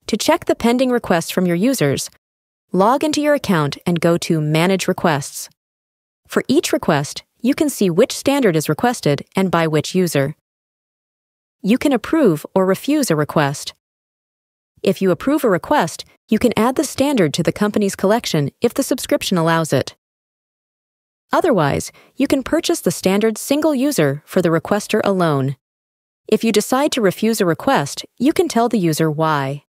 To check the pending requests from your users, log into your account and go to Manage Requests. For each request, you can see which standard is requested and by which user. You can approve or refuse a request. If you approve a request, you can add the standard to the company's collection if the subscription allows it. Otherwise, you can purchase the standard single user for the requester alone. If you decide to refuse a request, you can tell the user why.